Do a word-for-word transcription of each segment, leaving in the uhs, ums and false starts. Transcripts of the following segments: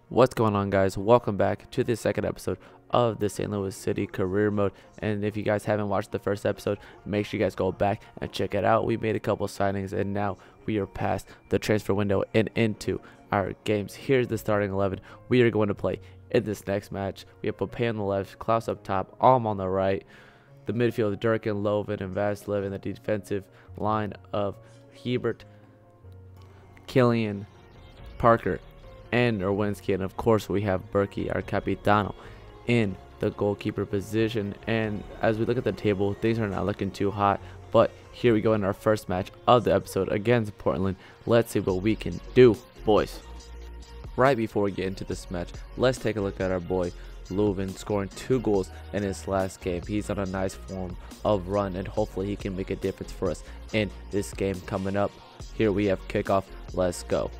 What's going on, guys? Welcome back to the second episode of the Saint Louis City career mode. And if you guys haven't watched the first episode, make sure you guys go back and check it out. We made a couple signings and now we are past the transfer window and into our games. Here's the starting eleven we are going to play in this next match. We have Popeye on the left, Klaus up top, Alm on the right. The midfield, Durkin, Lovin, and Vasilev, and the defensive line of Hebert, Killian, Parker, and Nerwinski. And of course we have Berkey, our capitano, in the goalkeeper position. And as we look at the table, things are not looking too hot, but here we go in our first match of the episode against Portland. Let's see what we can do, boys. Right before we get into this match, let's take a look at our boy Lovin scoring two goals in his last game. He's on a nice form of run, and hopefully he can make a difference for us in this game coming up. Here we have kickoff. Let's go.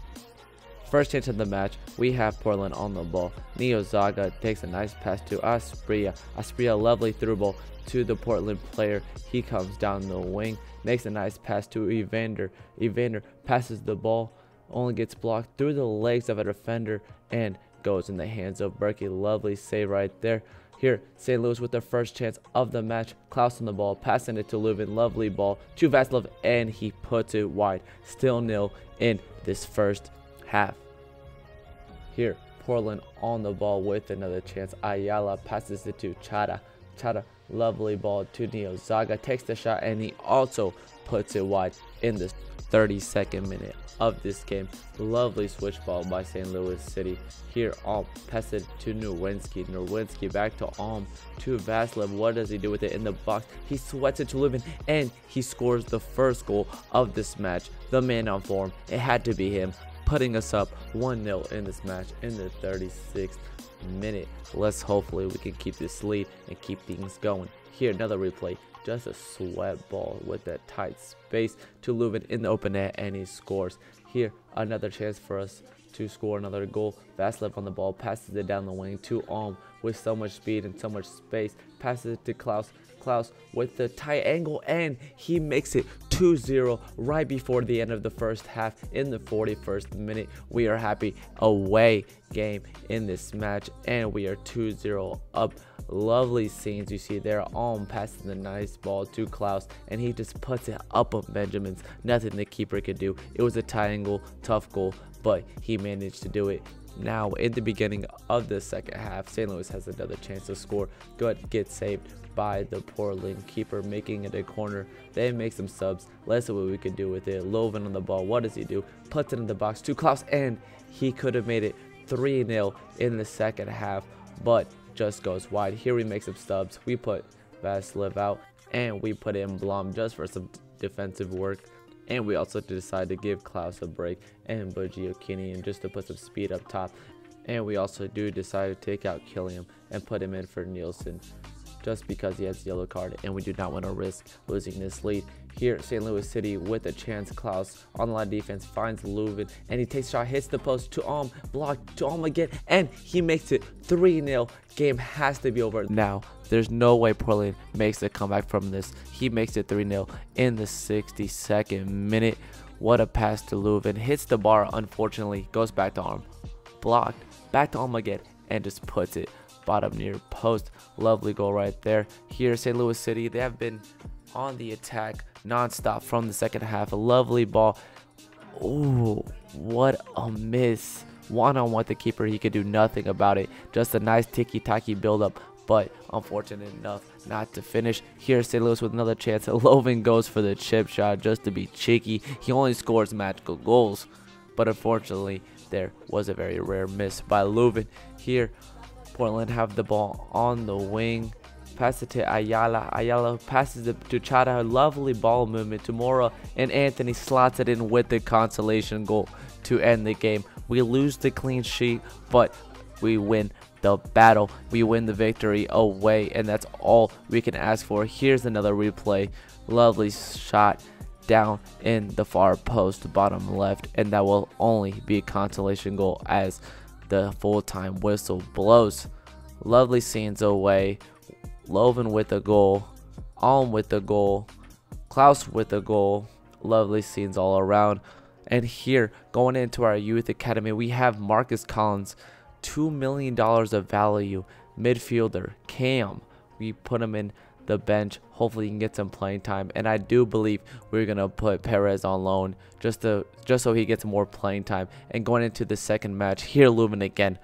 First chance of the match, we have Portland on the ball. Neo Zaga takes a nice pass to Asprilla. Asprilla, lovely through ball to the Portland player. He comes down the wing, makes a nice pass to Evander. Evander passes the ball, only gets blocked through the legs of a defender and goes in the hands of Berkey. Lovely save right there. Here, Saint Louis with their first chance of the match. Klaus on the ball, passing it to Lubin. Lovely ball to Vasilev, and he puts it wide. Still nil in this first half. Here, Portland on the ball with another chance. Ayala passes it to Chara. Chara, lovely ball to Neo Zaga, takes the shot, and he also puts it wide in the thirty-second minute of this game. Lovely switch ball by Saint Louis City. Here, Alm passes it to Nerwinski. Nerwinski back to Alm to Vasilev. What does he do with it in the box? He sweats it to Lubin, and he scores the first goal of this match. The man on form. It had to be him, putting us up one nil in this match in the thirty-sixth minute. Let's hopefully we can keep this lead and keep things going. Here, another replay. Just a sweat ball with that tight space to Lubin in the open net, and he scores. Here, another chance for us to score another goal. Vasilev on the ball, passes it down the wing to Alm with so much speed and so much space. Passes it to Klaus. Klaus with the tight angle, and he makes it two zero right before the end of the first half in the forty-first minute. We are happy. Away game in this match, and we are two zero up. Lovely scenes you see there. Alm passing the nice ball to Klaus, and he just puts it up on Benjamin's. Nothing the keeper could do. It was a tight angle, tough goal, but he managed to do it. Now, in the beginning of the second half, Saint Louis has another chance to score. Good, gets saved by the Portland keeper, making it a corner. They make some subs. Let's see what we can do with it. Lovin on the ball. What does he do? Puts it in the box to Klaus, and he could have made it three nil in the second half, but just goes wide. Here we make some subs. We put Vasilev out, and we put in Blom just for some defensive work. And we also decide to give Klaus a break and Boggiocchini just to put some speed up top. And we also do decide to take out Killian and put him in for Nielsen, just because he has a yellow card, and we do not want to risk losing this lead. Here, Saint Louis City with a chance. Klaus on the line defense finds Lubin, and he takes a shot, hits the post to Alm, blocked to Alm again, and he makes it three nil. Game has to be over now. There's no way Portland makes a comeback from this. He makes it three nil in the sixty-second minute. What a pass to Lubin. Hits the bar, unfortunately, goes back to Alm. Blocked, back to Alm again, and just puts it bottom near post. Lovely goal right there. Here, Saint Louis City, they have been on the attack non-stop from the second half. A lovely ball. Oh, what a miss. One-on-one with the keeper, he could do nothing about it. Just a nice tiki-taki build-up, but unfortunate enough not to finish. Here, Saint Louis with another chance. Lovin goes for the chip shot just to be cheeky. He only scores magical goals, but unfortunately, there was a very rare miss by Lovin. Here, Portland have the ball on the wing. Pass it to Ayala. Ayala passes it to Chara. Lovely ball movement to Mora, and Anthony slots it in with the consolation goal to end the game. We lose the clean sheet, but we win the battle. We win the victory away, and that's all we can ask for. Here's another replay. Lovely shot down in the far post, bottom left, and that will only be a consolation goal as the full-time whistle blows. Lovely scenes away. Lovin with a goal, Alm with the goal, Klaus with the goal. Lovely scenes all around. And here, going into our youth academy, we have Marcus Collins, two million dollars of value, midfielder. Cam, we put him in the bench. Hopefully he can get some playing time, and I do believe we're gonna put Perez on loan just to just so he gets more playing time. And going into the second match here, Leuven again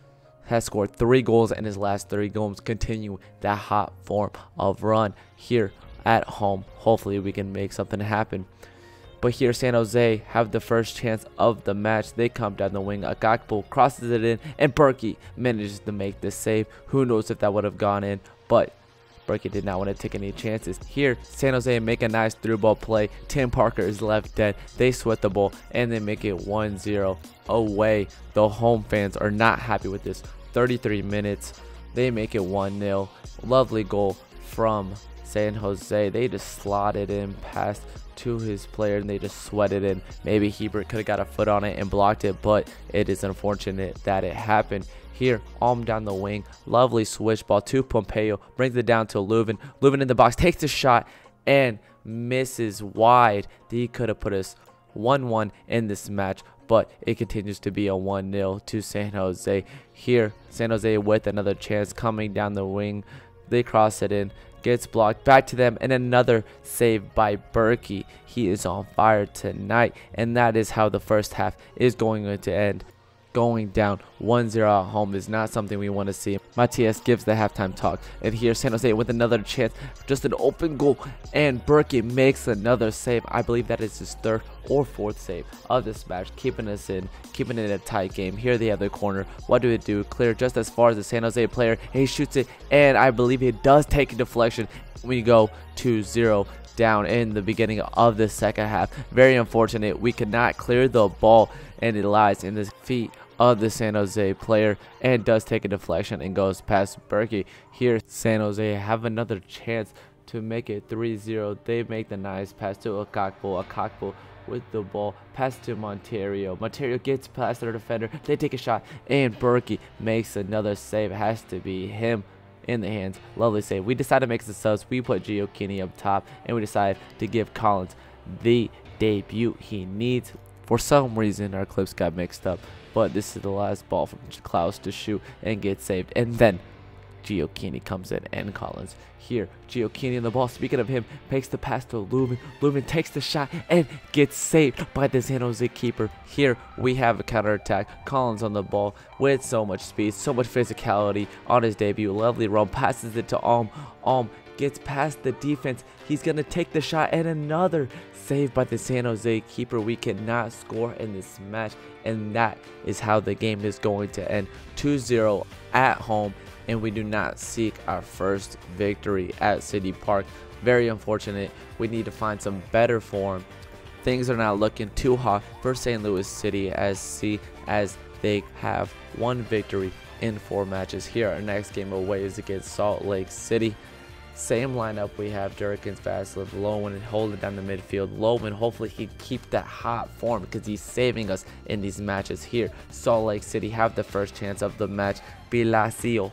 has scored three goals in his last three games, continue that hot form of run here at home. Hopefully we can make something happen. But here San Jose have the first chance of the match. They come down the wing. Agakpo crosses it in, and Berkey manages to make the save. Who knows if that would have gone in, but Berkey did not want to take any chances. Here, San Jose make a nice through ball play. Tim Parker is left dead. They sweat the ball, and they make it one zero away. The home fans are not happy with this. thirty-three minutes. They make it one nil. Lovely goal from San Jose. They just slotted in past to his player, and they just sweated in. Maybe Hebert could have got a foot on it and blocked it, but it is unfortunate that it happened. Here, Alm down the wing. Lovely switch ball to Pompeo. Brings it down to Leuven. Leuven in the box. Takes a shot and misses wide. He could have put us one one in this match, but it continues to be a one nil to San Jose. Here, San Jose with another chance coming down the wing. They cross it in. Gets blocked. Back to them. And another save by Berkey. He is on fire tonight. And that is how the first half is going to end. Going down one zero at home is not something we want to see. Matias gives the halftime talk, and here San Jose with another chance, just an open goal, and Berkey makes another save. I believe that is his third or fourth save of this match, keeping us in, keeping it a tight game. Here they have the corner. What do it do? Clear just as far as the San Jose player. He shoots it, and I believe he does take a deflection. We go two zero down in the beginning of the second half. Very unfortunate. We could not clear the ball, and it lies in the feet of the San Jose player and does take a deflection and goes past Berkey. Here San Jose have another chance to make it three zero. They make the nice pass to Agakpo. Agakpo with the ball, pass to Monterio. Monterio gets past their defender. They take a shot, and Berkey makes another save. It has to be him in the hands. Lovely save. We decided to make the subs. We put Gioacchini up top, and we decided to give Collins the debut he needs. For some reason, our clips got mixed up, but this is the last ball from Klaus to shoot and get saved. And then Gioacchini comes in and Collins. Here, Gioacchini in the ball. Speaking of him, makes the pass to Leuven. Leuven takes the shot and gets saved by the San Jose keeper. Here, we have a counterattack. Collins on the ball with so much speed, so much physicality on his debut. Lovely run, passes it to Alm. Alm gets past the defense. He's going to take the shot, and another save by the San Jose keeper. We cannot score in this match, and that is how the game is going to end. two zero at home, and we do not seek our first victory at City Park. Very unfortunate. We need to find some better form. Things are not looking too hot for Saint Louis City as see as they have one victory in four matches. Here, our next game away is against Salt Lake City. Same lineup. We have Durkins, Vasilov, Lowen, and holding down the midfield. Lowen, hopefully he can keep that hot form because he's saving us in these matches. Here, Salt Lake City have the first chance of the match. Bilasio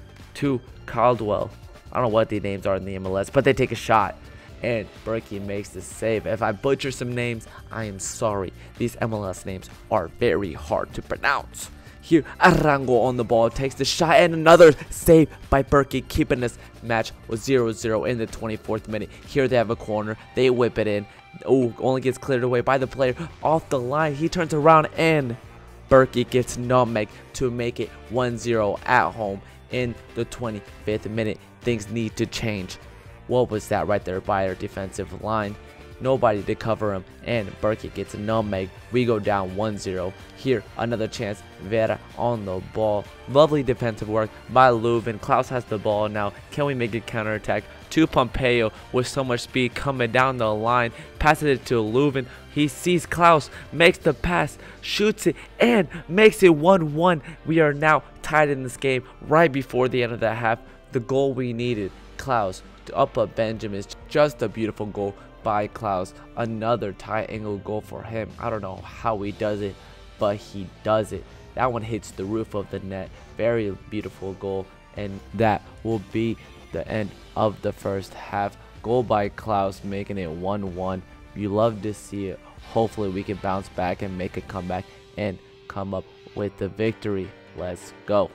to Caldwell. I don't know what the names are in the M L S, but they take a shot, and Berkey makes the save. If I butcher some names, I am sorry. These M L S names are very hard to pronounce. Here, Arango on the ball, takes the shot, and another save by Berkey, keeping this match with zero zero in the twenty-fourth minute. Here they have a corner. They whip it in. Oh, only gets cleared away by the player off the line. He turns around, and Berkey gets nutmeg to make it one zero at home in the twenty-fifth minute. Things need to change. What was that right there by our defensive line? Nobody to cover him, and Berkey gets a nutmeg. We go down one zero. Here, another chance. Vera on the ball. Lovely defensive work by Leuven. Klaus has the ball now. Can we make a counterattack to Pompeo with so much speed coming down the line? Passes it to Leuven. He sees Klaus, makes the pass, shoots it, and makes it one one. We are now tied in this game right before the end of the half. The goal we needed. Klaus to up a Benjamin. Just a beautiful goal by Klaus. Another tight angle goal for him. I don't know how he does it, but he does it. That one hits the roof of the net. Very beautiful goal, and that will be the end of the first half. Goal by Klaus, making it one one. You love to see it. Hopefully we can bounce back and make a comeback and come up with the victory. Let's go.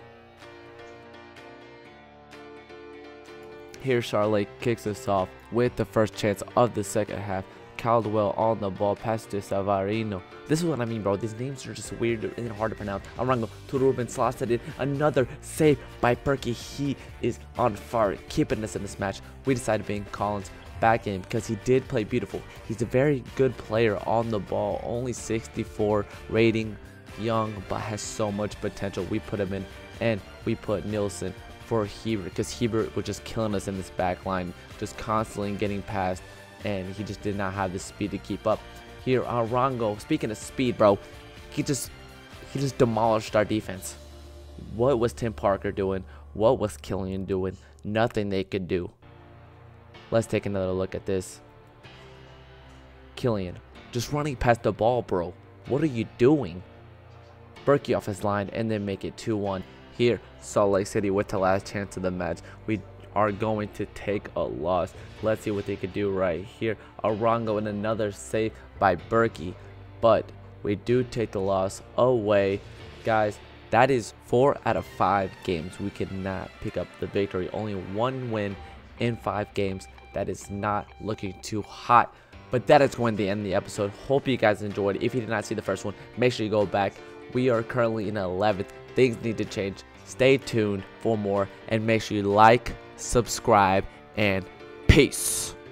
Here Charlotte kicks us off with the first chance of the second half. Caldwell on the ball, pass to Savarino. This is what I mean, bro. These names are just weird and hard to pronounce. Arango to Ruben Slosted in. Another save by Berkey. He is on fire, keeping us in this match. We decided to bring Collins back in because he did play beautiful. He's a very good player on the ball. Only sixty-four rating, young, but has so much potential. We put him in, and we put Nielsen for Hebert because Hebert was just killing us in this back line, just constantly getting past, and he just did not have the speed to keep up. Here, Arango, speaking of speed, bro, he just he just demolished our defense. What was Tim Parker doing? What was Killian doing? Nothing they could do. Let's take another look at this. Killian, just running past the ball, bro. What are you doing? Berkey off his line and then make it two one. Here, Salt Lake City with the last chance of the match. We are going to take a loss. Let's see what they could do right here. Arango and another save by Berkey, but we do take the loss away. Guys, that is four out of five games we could not pick up the victory. Only one win in five games. That is not looking too hot, but that is going to end the episode. Hope you guys enjoyed. If you did not see the first one, make sure you go back. We are currently in eleventh. Things need to change. Stay tuned for more, and make sure you like, subscribe, and peace.